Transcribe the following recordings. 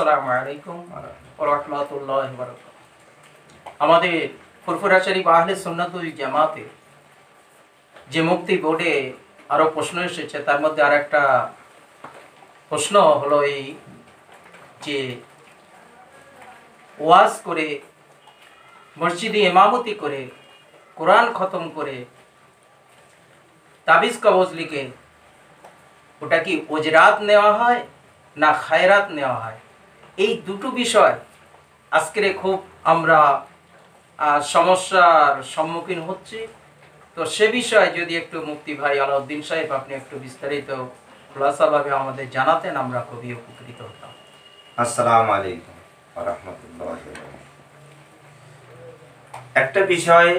আসসালামু আলাইকুম ওয়া রাহমাতুল্লাহি ওয়া বারাকাতুহু। আমাদের ফুরফুরা শরীফ আহলে সুন্নাত ওয়াল জামাতে যে মুক্তি বোর্ডে আরো প্রশ্ন এসেছে, তার মধ্যে আরেকটা প্রশ্ন হলো এই যে ওয়াজ করে, মসজিদে ইমামতি করে, কোরআন খতম করে, তাবিজ কবজ লিখে ওটা কি ওজরাত নেওয়া হয় না খায়রাত নেওয়া হয়? এই দুটো বিষয় আজকের খুব আমরা সমস্যার সম্মুখীন হচ্ছি। তো সে বিষয়ে যদি একটু মুফতি ভাই আলাউদ্দিন সাহেব আপনি একটু বিস্তারিত খোলাসাভাবে আমাদের জানাতেন, আমরা খুবই উপকৃত হতাম। আসসালামু আলাইকুম ওয়া রাহমাতুল্লাহি ওয়া বারাকাতুহু। একটা বিষয়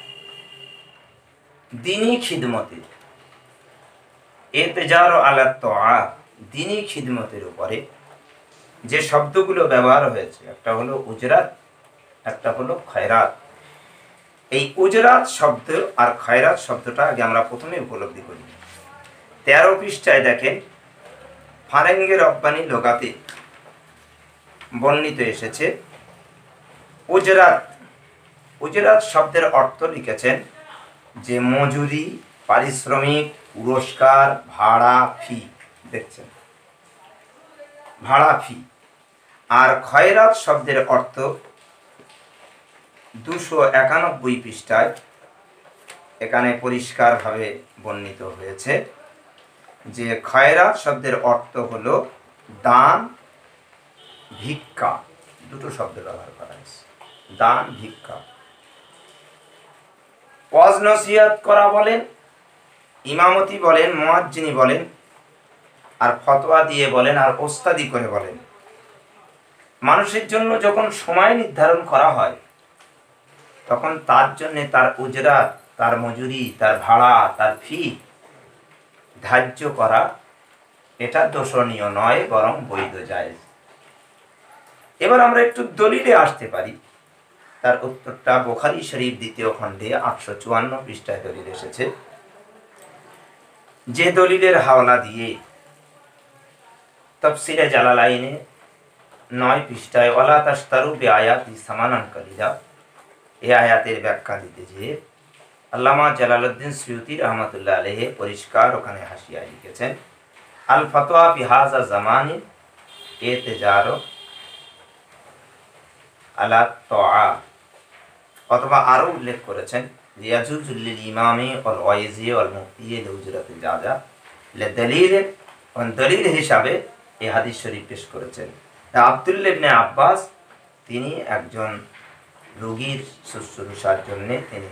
দ্বীনি খিদমতে, ইরতিজারু আলা তাআত, দ্বীনি খিদমতের উপরে যে শব্দগুলো ব্যবহার হয়েছে, একটা হলো উজরাত, একটা হলো খয়রাত। এই উজরাত শব্দ আর খয়রাত শব্দটা আগে আমরা প্রথমে উপলব্ধি করি। 13 পৃষ্ঠায় দেখেন, ফারেঙ্গে রব্বানি লোগাতে বর্ণিত এসেছে উজরাত। উজরাত শব্দের অর্থ লিখেছেন যে মজুরি, পারিশ্রমিক, পুরস্কার, ভাড়া, ফি। দেখছেন, ভাড়া, ফি। আর খয়রাত শব্দের অর্থ 291 পৃষ্ঠায় এখানে পরিষ্কারভাবে বর্ণিত হয়েছে যে খয়রাত শব্দের অর্থ হলো দান, ভিক্ষা। দুটো শব্দ ব্যবহার করা হয়েছে, দান, ভিক্ষা। ওয়াজ নসিহত করা বলেন, ইমামতি বলেন, মুয়াজ্জিনি বলেন, আর ফতোয়া দিয়ে বলেন, আর ওস্তাদি করে বলেন। মানুষের জন্য যখন সময় নির্ধারণ করা হয়, তখন তার জন্য তার উজরাত, তার মজুরি, তার ভাড়া, তার ফি ধার্য করা, এটা দোষণীয় নয়, বরং বৈধ, জায়েজ। এবার আমরা একটু দলিলে আসতে পারি। তার উত্তরটা বুখারী শরীফ 2য় খণ্ডে 854 পৃষ্ঠায় দলিল এসেছে। যে দলিলের হাওলা দিয়ে তাফসীরে জালালাইনে 9 পৃষ্ঠায় ওয়ালা তাশতারু বিআয়াতি সামানান কালিলা, এই আয়াতের ব্যাখ্যা দিতে যে আল্লামা জালালউদ্দিন সুয়ুতী রাহমাতুল্লাহ আলাইহি পরিষ্কার ওখানে হাসিয়ায় লিখেছেন, আল ফাতওয়া ফি হাযা জামানি ইরতিজারু আলা তাআ, অথবা আরো উল্লেখ করেছেন ইয়াজুজুল লিল ইমামি ওয়াল ওয়াইজি ওয়াল মুফতি লিউজরাতিল জাজা লিদালিল, দলিল হিসাবে এই হাদিস শরীফ পেশ করেছেন। আব্দুল্লাহ ইবনে আব্বাস, তিনি একজন রোগীর শুশ্রূষার জন্য তিনি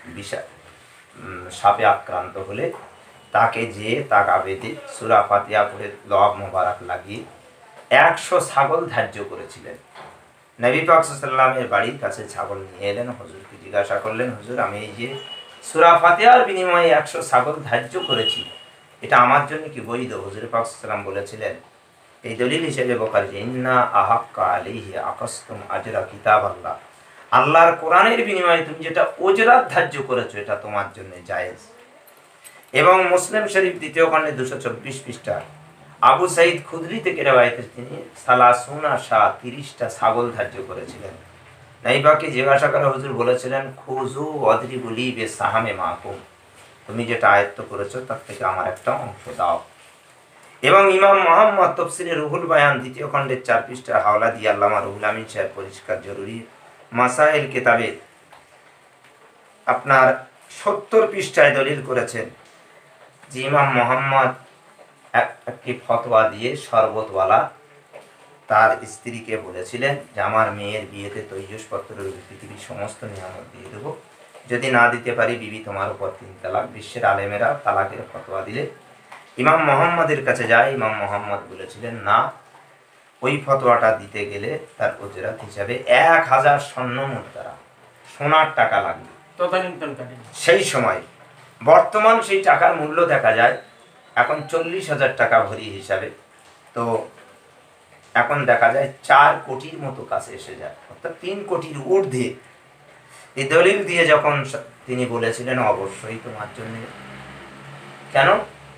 সাপে আক্রান্ত হলে তাকে যে তাগা বেঁধে সূরা ফাতিহা পড়ে লব মোবারক লাগিয়ে 100 ছাগল ধার্য করেছিলেন। নবী পাক সাল্লাল্লাহু আলাইহি ওয়াসাল্লামের বাড়ির কাছে ছাগল নিয়ে এলেন। হুজুরকে জিজ্ঞাসা করলেন, হুজুর, আমি এই যে সূরা ফাতিহার বিনিময়ে 100 ছাগল ধার্য করেছি, এটা আমার জন্য কি বৈধ? হুজুর পাক সাল্লাল্লাহু আলাইহি ওয়াসাল্লাম বলেছিলেন, এই দলিল হিসেবে বুখারী যে ইন্না আহাক্কা আলাইহি আকাসতুম আজরা কিতাবাল্লাহ, আল্লাহর কোরআনের বিনিময়ে তুমি যেটা উজরাত ধার্য করেছো, এটা তোমার জন্য জায়েজ। এবং মুসলিম শরীফ 2য় খণ্ডে 224 পৃষ্ঠা আবু সাঈদ খুদরি থেকে রওয়ায়াত, তিনি সালাসুনা শাহ 30টা ছাগল ধার্য করেছিলেন। নাইবাকে জিজ্ঞাসা করা, হুজুর বলেছিলেন খুজু ওয়াদরিবু লি বিসাহামে মাকুম, তুমি যেটা আয়ত্ত করেছো তার থেকে আমার একটা অংশ দাও। এবং ইমাম মুহাম্মদ তাফসীরে রুহুল বায়ান 2য় খণ্ডের 4 পৃষ্ঠা হাওলা দিয়ে আল্লামা রুহুল আমিন সাহেব পরিষ্কার জরুরি মাসাইল কিতাবে আপনার 70 পৃষ্ঠায় দলিল করেছেন যে ইমাম মুহাম্মদ একটি ফতোয়া দিয়ে শরবতওয়ালা তার স্ত্রীকে বলেছিলেন যে আমার মেয়ের বিয়েতে তৈজসপত্রের পৃথিবীর সমস্ত নিয়ামত দিয়ে দেবো, যদি না দিতে পারি বিবি তোমার উপর 3 তালাক। বিশ্বের আলেমেরা তালাকের ফতোয়া দিলে ইমাম মুহাম্মদের কাছে যায়। ইমাম মুহাম্মদ বলেছিলেন, না, ওই ফতোয়াটা দিতে গেলে তার উজরাত হিসাবে 1000 স্বর্ণ মুদ্রা, সোনার টাকা লাগবে। সেই সময় বর্তমান সেই টাকার মূল্য দেখা যায় এখন 40,000 টাকা ভরি হিসাবে, তো এখন দেখা যায় 4 কোটির মতো কাছে এসে যায়, অর্থাৎ 3 কোটির ঊর্ধ্বে। এই দলিল দিয়ে যখন তিনি বলেছিলেন অবশ্যই তোমার জন্য, কেন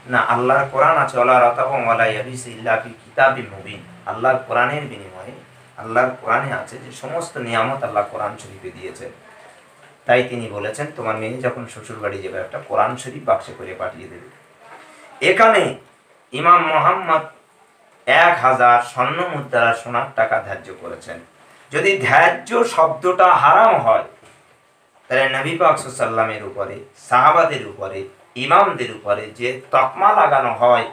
না, আল্লাহর কোরআন আছে, ওয়ালা রাতাবা ওয়ালা ইয়াবিস ইল্লা ফি কিতাবিম মুবিন। আল্লাহর কোরআনের বিনিময়ে আল্লাহর কোরআনে আছে যে সমস্ত নিয়ামত আল্লাহ কোরআন শরীফে দিয়েছেন। তাই তিনি বলেছেন তোমার মেয়ে যখন শ্বশুর বাড়ি যাবে একটা কোরআন শরীফ বাক্সে করে পাঠিয়ে দেবে। এখানে ইমাম মোহাম্মদ 1000 স্বর্ণ মুদ্রা সোনার টাকা ধার্য করেছেন। যদি ধার্য শব্দটা হারাম হয় তাহলে নবী পাক সাল্লাল্লাহু আলাইহি ওয়াসাল্লামের উপরে, সাহাবাদের উপরে, ইমামদের উপরে যে তকমা লাগানো হয়,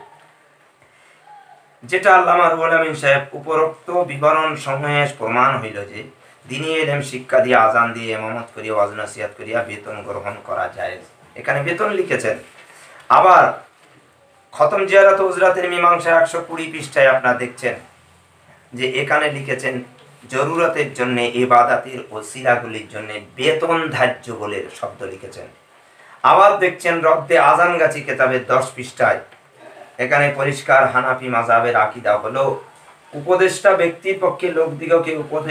যেটা আল্লামা রুহুল আমিন সাহেব উপরোক্ত বিবরণ সমূহে প্রমাণ হইল যে দ্বীনি ইলম শিক্ষা দিয়ে, আজান দিয়ে, ইমামত করিয়া, ওয়াজ নসিহত করিয়া বেতন গ্রহণ করা যায়। এখানে বেতন লিখেছেন। আবার খতম জিয়ারত উজরাতের মীমাংসা 120 পৃষ্ঠায় আপনারা দেখছেন যে এখানে লিখেছেন জরুরতের জন্য, ইবাদতের ওসিলাগুলির জন্য বেতন ধার্য বলে শব্দ লিখেছেন। আবার দেখছেন রদ্দে আজানগাছি কিতাবের 10 পৃষ্ঠায় এখানে পরিষ্কার হানাফি মাযহাবের আকীদা হলো উপদেষ্টা ব্যক্তির পক্ষে লোকদিগকে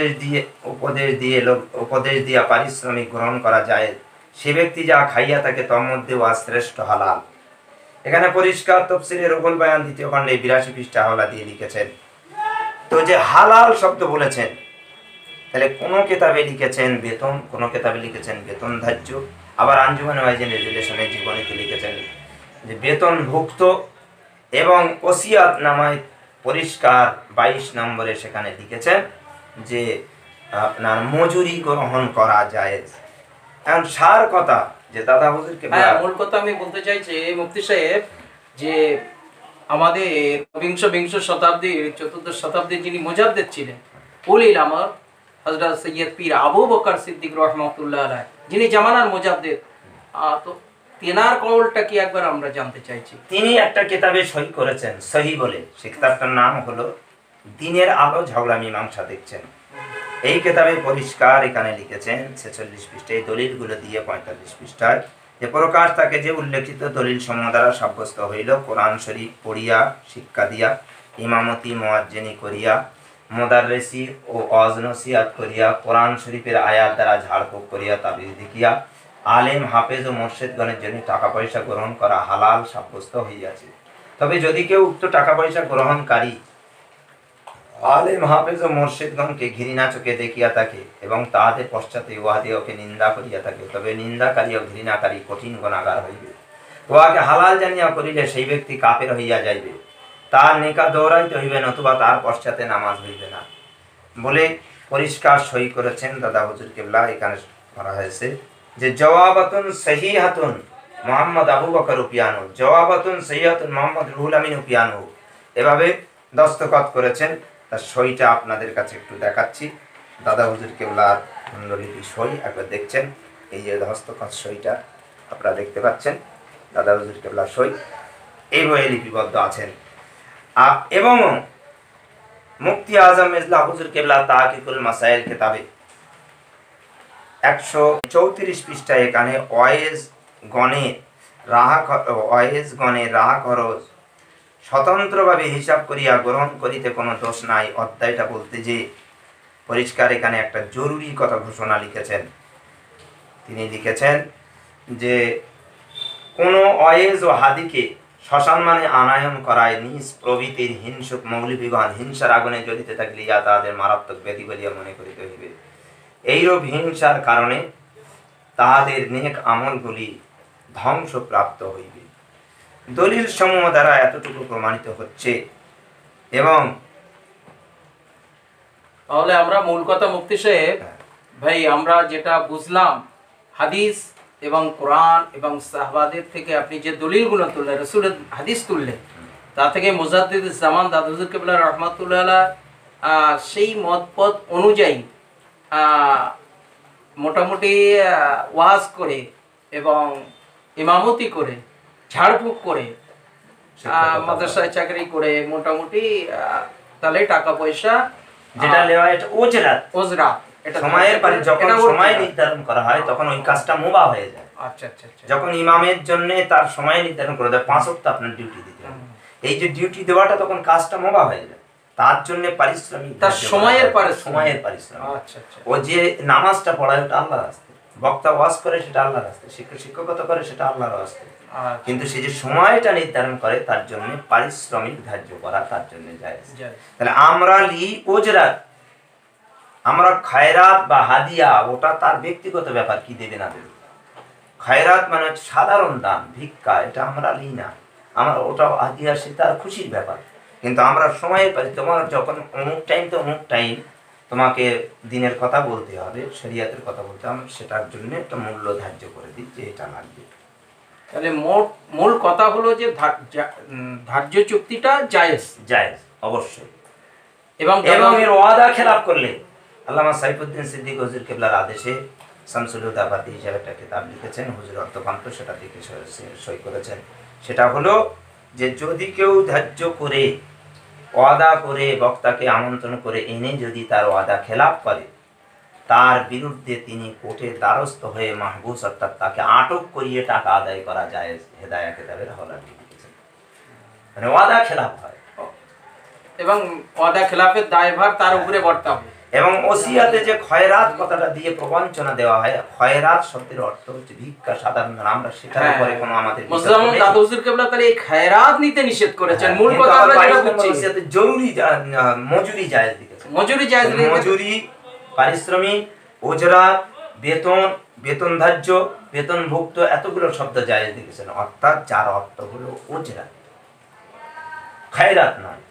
উপদেশ দিয়া পারিশ্রমিক গ্রহণ করা যায়। সে ব্যক্তি যা খাইয়া থাকে তার মধ্যে ওয়া শ্রেষ্ঠ হালাল। এখানে পরিষ্কার তাফসীরে রুহুল বায়ান 2য় খণ্ডে 82 পৃষ্ঠা হাওলা দিয়ে লিখেছেন। তো যে হালাল শব্দ বলেছেন, তাহলে কোন কিতাবে লিখেছেন বেতন, কোন কিতাবে লিখেছেন বেতন ধার্য। আবার আঞ্জুমান ওয়াইজিন রেজুলেশনের জীবনীতে লিখেছেন যে বেতন ভুক্ত, এবং ওসিয়াত নামায় পরিষ্কার 22 নম্বরে সেখানে লিখেছেন যে আপনার মজুরি গ্রহণ করা যায়। এখন সার কথা যে দাদা হুজুরকে মূল কথা আমি বলতে চাইছি মুফতি সাহেব, যে আমাদের বিংশ শতাব্দীর 4র্দশ শতাব্দীর যিনি মুজাদ্দিদ ছিলেন উলিল আমর হযরত সৈয়দ পীর আবু বকর সিদ্দিক রাহমাতুল্লাহ আলাইহি, যিনি জামানার মুজাদ্দিদ, তো তেনার কওলটা কি একবার আমরা জানতে চাইছি। তিনি একটা কিতাবে সহি করেছেন, সহি বলে, সে কিতাবটার নাম হলো দ্বীনের আলো ঝগড়া মীমাংসা। দেখছেন এই কিতাবে পরিষ্কার এখানে লিখেছেন 46 পৃষ্ঠায় দলিলগুলো দিয়ে 45 পৃষ্ঠায় যে প্রকাশ তাকে যে উল্লেখিত দলিল সমূহ দ্বারা সাব্যস্ত হইল কোরআন শরীফ পড়িয়া, শিক্ষা দিয়া, ইমামতি মুয়াজ্জিনি করিয়া, মুদাররিসি ও ওয়াজ নসিহত করিয়া, কোরআন শরীফের আয়াত দ্বারা ঝাড়ফুঁক করিয়া তাবিজ দেখিয়া আলেম হাফেজ ও মুর্শিদগণের জন্য টাকা পয়সা গ্রহণ করা হালাল সাব্যস্ত হইয়াছে। তবে যদি কেউ উক্ত টাকা পয়সা গ্রহণকারী আলেম হাফেজ ও মুর্শিদগণকে ঘৃণা চোখে দেখিয়া থাকে এবং তাহাদের পশ্চাতে উহাদিওকে নিন্দা করিয়া থাকে, তবে নিন্দাকারী ও ঘৃণাকারী কঠিন গুনাহগার হইবে। উহাকে হালাল জানিয়া করিলে সেই ব্যক্তি কাফের হইয়া যাইবে, তার নিকাহ দৌড়াইতে হইবে, নতুবা তার পশ্চাতে নামাজ হইবে না বলে পরিষ্কার সই করেছেন দাদা হুজুর কেবলা। এখানে করা হয়েছে যে জওয়াবাতুন সহিহাতুন মোহাম্মদ আবু বকর উপিয়ানু, জওয়াবাতুন সহিহাতুন মোহাম্মদ রুহুল আমিন উপিয়ানু, এভাবে দস্তখত করেছেন। তার সইটা আপনাদের কাছে একটু দেখাচ্ছি। দাদা হুজুর কেবলার খণ্ডলিপি সই একবার দেখছেন, এই যে হস্তখত সইটা আপনারা দেখতে পাচ্ছেন, দাদা হুজুর কেবলার সই এই বইয়ে লিপিবদ্ধ আছেন। এবং মুফতি আজম মির্জা হুজুর কেবলা তাহকিকুল মাসাইল কিতাবে 134 পৃষ্ঠায় এখানে ওয়াইজ গণে রাহা খরচ স্বতন্ত্রভাবে হিসাব করিয়া গ্রহণ করিতে কোনো দোষ নাই অধ্যায়টা বলতে যে পরিষ্কার এখানে একটা জরুরি কথা ঘোষণা লিখেছেন। তিনি লিখেছেন যে কোনো ওয়াইজ ও হাদিকে শ্মশান মানে আনায়ন করায় নিজ প্রভৃতির হিংসুক মৌলবীগণ হিংসার আগুনে জ্বলিতে থাকলে ইয়া তাহাদের মারাত্মক ব্যাধি বলিয়া মনে করিতে হইবে। এইরূপ হিংসার কারণে তাহাদের নেক আমলগুলি ধ্বংসপ্রাপ্ত হইবে। দলিল সমূহ দ্বারা এতটুকু প্রমাণিত হচ্ছে। এবং তাহলে আমরা মূল কথা মুফতি সাহেব ভাই আমরা যেটা বুঝলাম, হাদিস এবং কোরআন এবং সাহাবাদের থেকে আপনি যে দলিলগুলো তুললেন, রাসূলের হাদিস তুললেন, তা থেকে মুজাদ্দিদ জামান দাদা হুজুর কেবলা রাহমাতুল্লাহ আলাইহি সেই মতপথ অনুযায়ী মোটামুটি ওয়াজ করে এবং ইমামতি করে, ঝাড়ফুঁক করে, মাদ্রাসায় চাকরি করে মোটামুটি তাহলে টাকা পয়সা যেটা নেওয়া এটা ওজরাত এটা সময়ের পরে যখন সময় নির্ধারণ করা হয় তখন ওই কাজটা মুবাহ হয়ে যায়। আচ্ছা আচ্ছা আচ্ছা। যখন ইমামের জন্য তার সময় নির্ধারণ করে দেয় 5 ওয়াক্ত আপনার ডিউটি দিতে হবে, এই যে ডিউটি দেওয়াটা তখন কাজটা মুবাহ হয়ে যায়, তার জন্য পারিশ্রমিক, তার সময়ের পারিশ্রমিক। আচ্ছা আচ্ছা। ও যে নামাজটা পড়ায় ওটা আল্লাহর রাস্তায়, বক্তা ওয়াজ করে সেটা আল্লাহর রাস্তায়, শিক্ষকতা করে সেটা আল্লাহর রাস্তায়, আচ্ছা, কিন্তু সে যে সময়টা নির্ধারণ করে তার জন্য পারিশ্রমিক ধার্য করা তার জন্য যায়। জায়েজ। তাহলে আমরা লি ওজরাত, আমরা খায়রাত বা হাদিয়া ওটা তার ব্যক্তিগত ব্যাপার, কি দেবে না দেবে। খায়রাত মানে হচ্ছে সাধারণ দান, ভিক্ষা, এটা আমরা লি না, আমরা ওটা হাদিয়া সে তার খুশির ব্যাপার। কিন্তু আমরা সময় পাই, তোমার যখন অমুক টাইম তো অমুক টাইম তোমাকে দিনের কথা বলতে হবে, শরিয়াতের কথা বলতে হবে, সেটার জন্য একটা মূল্য ধার্য করে দিই যে এটা লাগবে। তাহলে মূল কথা হলো যে ধার্য চুক্তিটা জায়েজ, জায়েজ অবশ্যই। এবং এবং এর ওয়াদা খেলাপ করলে, আল্লামা সাইফুদ্দিন সিদ্দিক হুজুর কেবলার আদেশে শামসুল হুদা বাদী হিসাবে একটা কিতাব লিখেছেন, হুজুর অর্থপান্ত সেটা দিকে সই করেছেন। সেটা হলো যে যদি কেউ ধার্য করে ওয়াদা করে বক্তাকে আমন্ত্রণ করে এনে যদি তার ওয়াদা খেলাপ করে, তার বিরুদ্ধে তিনি কোর্টের দ্বারস্থ হয়ে মাহবুস অর্থাৎ তাকে আটক করিয়ে টাকা আদায় করা যায়। হেদায়া কিতাবের হলার লিখেছেন, মানে ওয়াদা খেলাপ হয় এবং ওয়াদা খেলাফের দায়ভার তার উপরে বর্তাবে। এবং ওসিয়াতে যে খয়রাত কথাটা দিয়ে প্রবঞ্চনা দেওয়া হয়, খয়রাত শব্দের অর্থ হচ্ছে ভিক্ষা, সাধারণ আমরা সেটার উপরে কোনো আমাদের দাদু হুজুর কেবলা তাহলে এই খায়রাত নিতে নিষেধ করেছেন। মূল কথা আমরা যেটা বুঝছি, ওসিয়াতে জরুরি মজুরি জায়েজ লিখেছেন, মজুরি জায়েজ, মজুরি, পারিশ্রমিক, ওজরাত, বেতন, বেতন ধার্য, বেতনভুক্ত, এতগুলো শব্দ জায়েজ লিখেছেন। অর্থাৎ যার অর্থ হলো ওজরাত, খায়রাত নয়।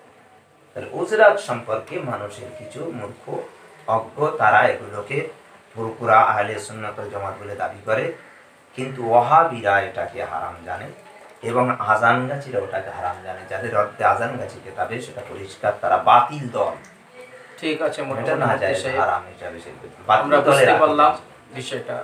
উজরাত সম্পর্কে মানুষের কিছু মূর্খ অজ্ঞ তারা এগুলোকে ফুরফুরা আহলে সুন্নাত ওয়াল জামাত বলে দাবি করে, কিন্তু ওয়াহাবিরা এটাকে হারাম জানে এবং আজানগাছিরা ওটাকে হারাম জানে। যাদের অর্থে আজানগাছি কিতাবে সেটা পরিষ্কার, তারা বাতিল দল। ঠিক আছে, এটা না যায় হারাম হিসাবে আমরা বুঝতে পারলাম বিষয়টা।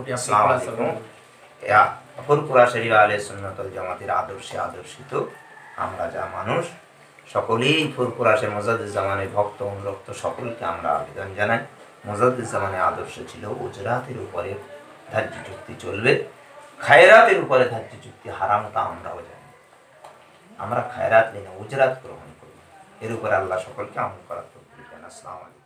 ফুরফুরা শরীফ আহলে সুন্নাত ওয়াল জামাতের আদর্শে আদর্শিত আমরা যা মানুষ সকলেই ফুরফুরাশে মুজাদ্দিদুজ্জামানের ভক্ত অনুরক্ত সকলকে আমরা আবেদন জানাই, মুজাদ্দিদুজ্জামানের আদর্শ ছিল উজরাতের উপরে ধার্য চুক্তি চলবে, খায়রাতের উপরে ধার্য চুক্তি হারাম, তা আমরাও জানি। আমরা খায়রাত নিয়ে উজরাত গ্রহণ করি, এর উপরে আল্লাহ সকলকে আমল করার তৌফিক দেন। আসসালামু আলাইকুম।